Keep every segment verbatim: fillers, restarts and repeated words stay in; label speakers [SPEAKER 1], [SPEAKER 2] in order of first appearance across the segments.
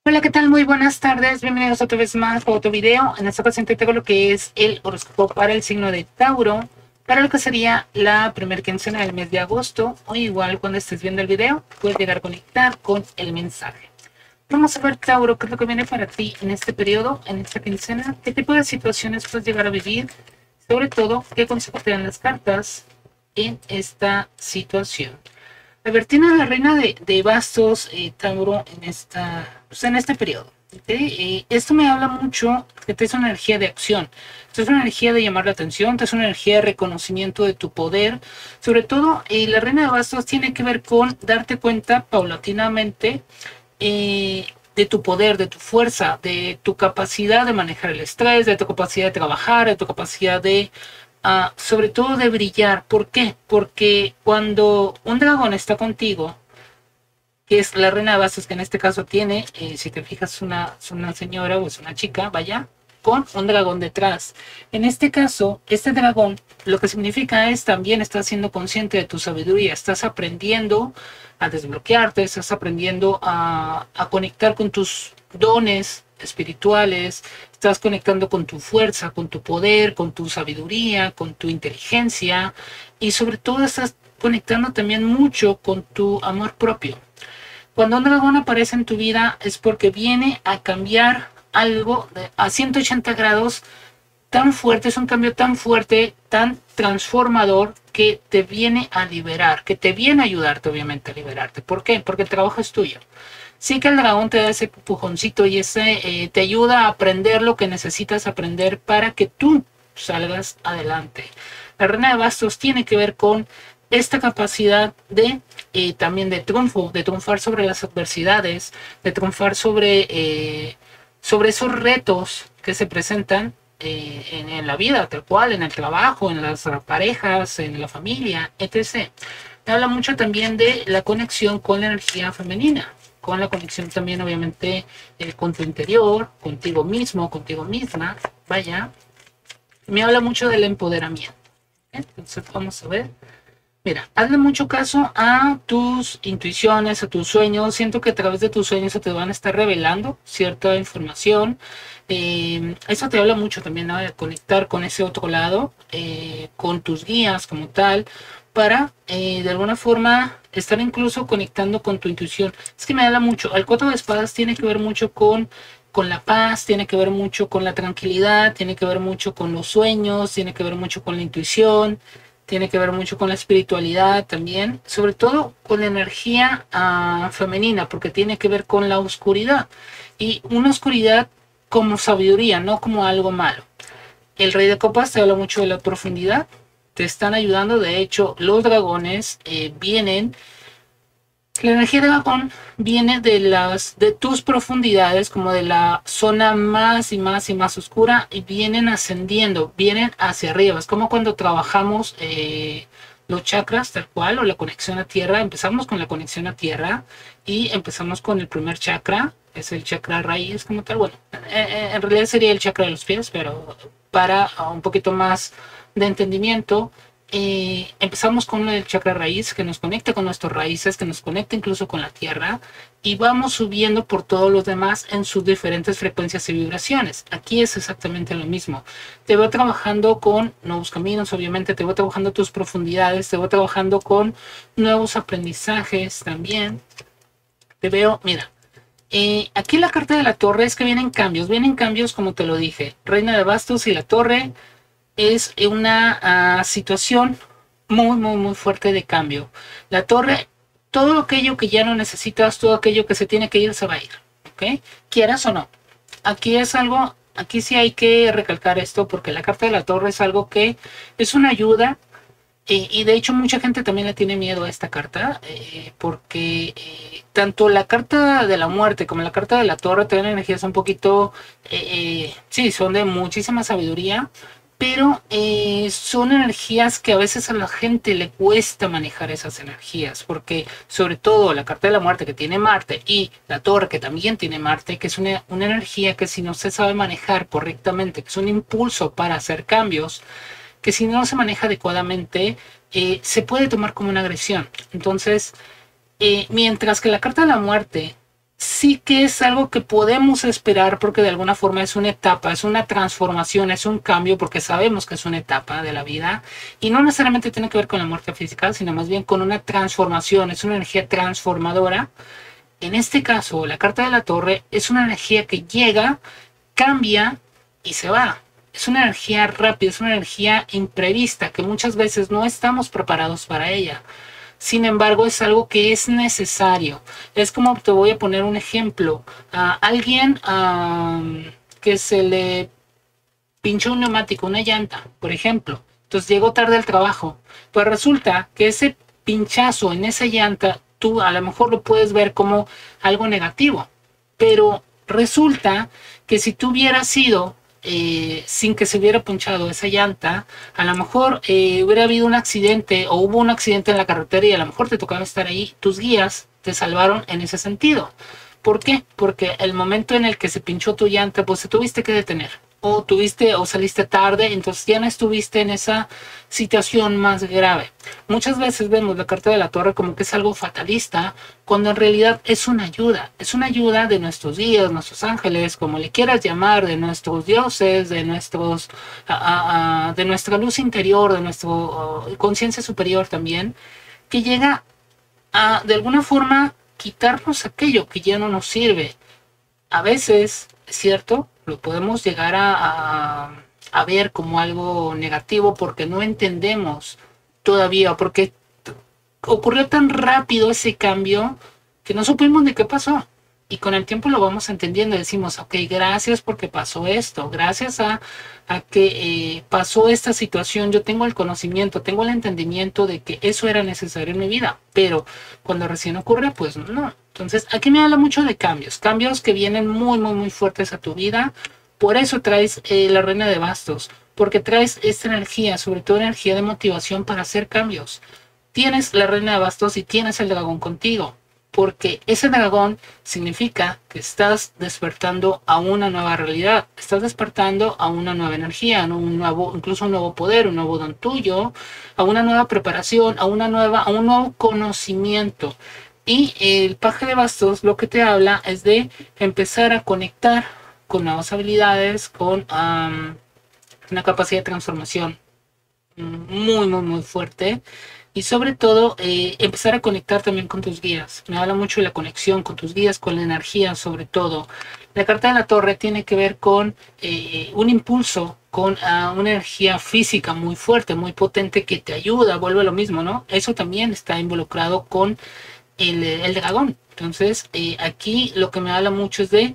[SPEAKER 1] Hola, ¿qué tal? Muy buenas tardes. Bienvenidos otra vez más a otro video. En esta ocasión te traigo lo que es el horóscopo para el signo de Tauro, para lo que sería la primera quincena del mes de agosto, o igual cuando estés viendo el video, puedes llegar a conectar con el mensaje. Vamos a ver, Tauro, qué es lo que viene para ti en este periodo, en esta quincena, qué tipo de situaciones puedes llegar a vivir, sobre todo, qué consejos te dan las cartas en esta situación. A ver, tiene la reina de, de bastos, eh, Tauro, en, esta, pues en este periodo. ¿Okay? Eh, esto me habla mucho que te es una energía de acción, te es una energía de llamar la atención, te es una energía de reconocimiento de tu poder. Sobre todo, eh, la reina de bastos tiene que ver con darte cuenta paulatinamente eh, de tu poder, de tu fuerza, de tu capacidad de manejar el estrés, de tu capacidad de trabajar, de tu capacidad de uh, sobre todo de brillar. ¿Por qué? Porque cuando un dragón está contigo, que es la reina de bastos, que en este caso tiene, eh, si te fijas, una, es una señora o es una chica, vaya, con un dragón detrás. En este caso, este dragón lo que significa es también estás siendo consciente de tu sabiduría, estás aprendiendo a desbloquearte, estás aprendiendo a, a conectar con tus dones espirituales, estás conectando con tu fuerza, con tu poder, con tu sabiduría, con tu inteligencia y sobre todo estás conectando también mucho con tu amor propio. Cuando un dragón aparece en tu vida es porque viene a cambiar algo de, a ciento ochenta grados tan fuerte, es un cambio tan fuerte, tan transformador que te viene a liberar, que te viene a ayudarte obviamente a liberarte. ¿Por qué? Porque el trabajo es tuyo. Sí que el dragón te da ese pujoncito y ese eh, te ayuda a aprender lo que necesitas aprender para que tú salgas adelante. La reina de bastos tiene que ver con esta capacidad de eh, también de triunfo, de triunfar sobre las adversidades, de triunfar sobre, eh, sobre esos retos que se presentan eh, en, en la vida, tal cual, en el trabajo, en las parejas, en la familia, etcétera. Me habla mucho también de la conexión con la energía femenina, con la conexión también obviamente eh, con tu interior, contigo mismo, contigo misma, vaya. Me habla mucho del empoderamiento. ¿Eh? Entonces vamos a ver. Mira, hazle mucho caso a tus intuiciones, a tus sueños. Siento que a través de tus sueños se te van a estar revelando cierta información. Eh, eso te habla mucho también, ¿no? De conectar con ese otro lado, eh, con tus guías como tal, para eh, de alguna forma estar incluso conectando con tu intuición. Es que me habla mucho. El cuatro de espadas tiene que ver mucho con con la paz, tiene que ver mucho con la tranquilidad, tiene que ver mucho con los sueños, tiene que ver mucho con la intuición, tiene que ver mucho con la espiritualidad también, sobre todo con la energía uh, femenina, porque tiene que ver con la oscuridad. Y una oscuridad como sabiduría, no como algo malo. El rey de copas te habla mucho de la profundidad, te están ayudando, de hecho los dragones eh, vienen, la energía de dragón viene de las de tus profundidades, como de la zona más y más y más oscura, y vienen ascendiendo, vienen hacia arriba. Es como cuando trabajamos eh, los chakras tal cual, o la conexión a tierra. Empezamos con la conexión a tierra y empezamos con el primer chakra, es el chakra raíz como tal. Bueno, eh, en realidad sería el chakra de los pies, pero para un poquito más de entendimiento, eh, empezamos con el chakra raíz, que nos conecta con nuestras raíces, que nos conecta incluso con la tierra, y vamos subiendo por todos los demás en sus diferentes frecuencias y vibraciones. Aquí es exactamente lo mismo. Te voy trabajando con nuevos caminos, obviamente, te voy trabajando tus profundidades, te voy trabajando con nuevos aprendizajes también. Te veo, mira, eh, aquí la carta de la torre es que vienen cambios, vienen cambios como te lo dije. Reina de bastos y la torre es una uh, situación muy, muy, muy fuerte de cambio. La torre, todo aquello que ya no necesitas, todo aquello que se tiene que ir, se va a ir. ¿Ok? Quieras o no. Aquí es algo, aquí sí hay que recalcar esto, porque la carta de la torre es algo que es una ayuda. Eh, y de hecho mucha gente también le tiene miedo a esta carta, eh, porque eh, tanto la carta de la muerte como la carta de la torre tienen energías un poquito, eh, eh, sí, son de muchísima sabiduría, pero eh, son energías que a veces a la gente le cuesta manejar esas energías, porque sobre todo la carta de la muerte que tiene Marte y la torre que también tiene Marte, que es una, una energía que si no se sabe manejar correctamente, que es un impulso para hacer cambios, que si no se maneja adecuadamente, eh, se puede tomar como una agresión. Entonces, eh, mientras que la carta de la muerte sí que es algo que podemos esperar porque de alguna forma es una etapa, es una transformación, es un cambio porque sabemos que es una etapa de la vida y no necesariamente tiene que ver con la muerte física, sino más bien con una transformación, es una energía transformadora. En este caso, la carta de la Torre es una energía que llega, cambia y se va. Es una energía rápida, es una energía imprevista que muchas veces no estamos preparados para ella. Sin embargo, es algo que es necesario. Es como, te voy a poner un ejemplo. A alguien um, que se le pinchó un neumático, una llanta, por ejemplo. Entonces llegó tarde al trabajo. Pues resulta que ese pinchazo en esa llanta, tú a lo mejor lo puedes ver como algo negativo. Pero resulta que si tú hubieras sido Eh, sin que se hubiera punchado esa llanta, a lo mejor eh, hubiera habido un accidente o hubo un accidente en la carretera y a lo mejor te tocaba estar ahí. Tus guías te salvaron en ese sentido. ¿Por qué? Porque el momento en el que se pinchó tu llanta, pues te tuviste que detener. O tuviste o saliste tarde, entonces ya no estuviste en esa situación más grave. Muchas veces vemos la carta de la Torre como que es algo fatalista, cuando en realidad es una ayuda. Es una ayuda de nuestros guías, nuestros ángeles, como le quieras llamar, de nuestros dioses, de nuestros, a, a, a, de nuestra luz interior, de nuestra uh, conciencia superior también, que llega a, de alguna forma, quitarnos aquello que ya no nos sirve. A veces, es cierto, lo podemos llegar a, a, a ver como algo negativo porque no entendemos todavía, porque ocurrió tan rápido ese cambio que no supimos ni qué pasó. Y con el tiempo lo vamos entendiendo, decimos, ok, gracias porque pasó esto, gracias a, a que eh, pasó esta situación, yo tengo el conocimiento, tengo el entendimiento de que eso era necesario en mi vida, pero cuando recién ocurre, pues no. Entonces, aquí me habla mucho de cambios, cambios que vienen muy, muy, muy fuertes a tu vida. Por eso traes eh, la Reina de Bastos, porque traes esta energía, sobre todo energía de motivación para hacer cambios. Tienes la Reina de Bastos y tienes el dragón contigo, porque ese dragón significa que estás despertando a una nueva realidad, estás despertando a una nueva energía, a un nuevo, incluso un nuevo poder, un nuevo don tuyo, a una nueva preparación, a una nueva, a un nuevo conocimiento. Y el paje de bastos lo que te habla es de empezar a conectar con nuevas habilidades, con um, una capacidad de transformación muy, muy, muy fuerte. Y sobre todo, eh, empezar a conectar también con tus guías. Me habla mucho de la conexión con tus guías, con la energía sobre todo. La carta de la Torre tiene que ver con eh, un impulso, con uh, una energía física muy fuerte, muy potente que te ayuda, vuelve a lo mismo, ¿no? Eso también está involucrado con el, el dragón. Entonces, eh, aquí lo que me habla mucho es de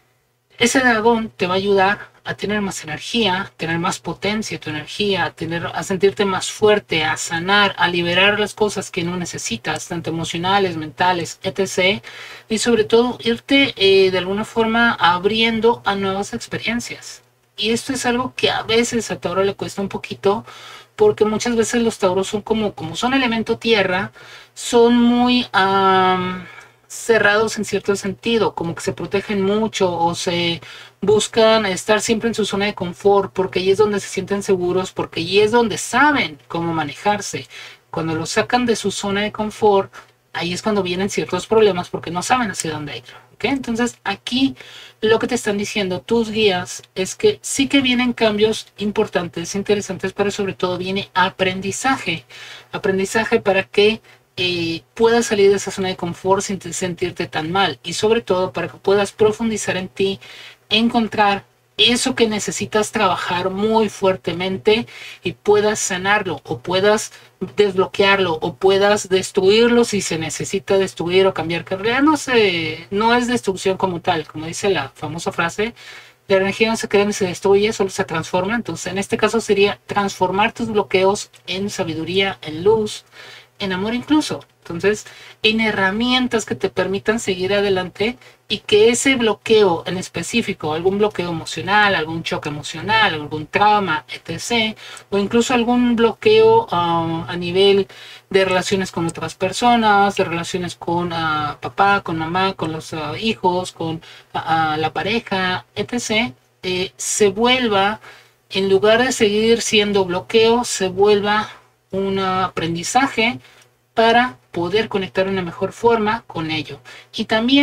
[SPEAKER 1] ese dragón te va a ayudar a tener más energía, tener más potencia tu energía, a, tener, a sentirte más fuerte, a sanar, a liberar las cosas que no necesitas, tanto emocionales, mentales, etcétera. Y sobre todo irte eh, de alguna forma abriendo a nuevas experiencias. Y esto es algo que a veces a Tauro le cuesta un poquito, porque muchas veces los Tauros son como, como son elemento tierra, son muy um, cerrados en cierto sentido, como que se protegen mucho o se buscan estar siempre en su zona de confort, porque ahí es donde se sienten seguros, porque ahí es donde saben cómo manejarse. Cuando los sacan de su zona de confort, ahí es cuando vienen ciertos problemas porque no saben hacia dónde ir. ¿Okay? Entonces aquí lo que te están diciendo tus guías es que sí que vienen cambios importantes, interesantes, pero sobre todo viene aprendizaje. Aprendizaje para que eh, puedas salir de esa zona de confort sin sentirte tan mal y sobre todo para que puedas profundizar en ti, encontrar eso que necesitas trabajar muy fuertemente y puedas sanarlo o puedas desbloquearlo o puedas destruirlo si se necesita destruir o cambiar, que en realidad no, se, no es destrucción como tal, como dice la famosa frase, la energía no se crea ni se destruye, solo se transforma. Entonces en este caso sería transformar tus bloqueos en sabiduría, en luz, en amor incluso. Entonces, en herramientas que te permitan seguir adelante y que ese bloqueo en específico, algún bloqueo emocional, algún choque emocional, algún trauma, etcétera, o incluso algún bloqueo uh, a nivel de relaciones con otras personas, de relaciones con uh, papá, con mamá, con los uh, hijos, con uh, uh, la pareja, etcétera, eh, se vuelva, en lugar de seguir siendo bloqueo, se vuelva un aprendizaje para poder conectar de una mejor forma con ello. Y también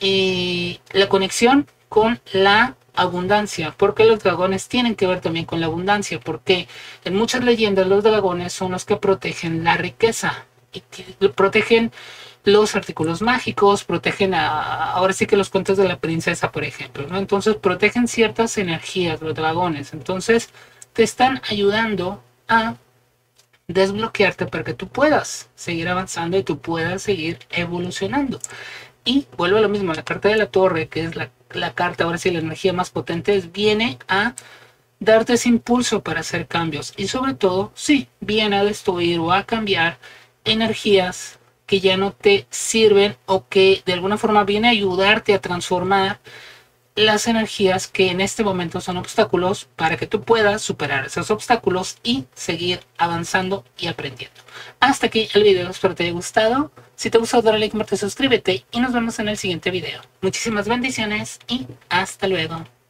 [SPEAKER 1] eh, la conexión con la abundancia, porque los dragones tienen que ver también con la abundancia, porque en muchas leyendas los dragones son los que protegen la riqueza y protegen los artículos mágicos, protegen a, ahora sí que los cuentos de la princesa, por ejemplo, ¿no? Entonces protegen ciertas energías los dragones, entonces te están ayudando a desbloquearte para que tú puedas seguir avanzando y tú puedas seguir evolucionando. Y vuelve a lo mismo, la carta de la torre, que es la, la carta, ahora sí, la energía más potente, es, viene a darte ese impulso para hacer cambios. Y sobre todo, sí, viene a destruir o a cambiar energías que ya no te sirven o que de alguna forma viene a ayudarte a transformar las energías que en este momento son obstáculos para que tú puedas superar esos obstáculos y seguir avanzando y aprendiendo. Hasta aquí el video, espero te haya gustado. Si te gustó, dale like, comparte, suscríbete y nos vemos en el siguiente video. Muchísimas bendiciones y hasta luego.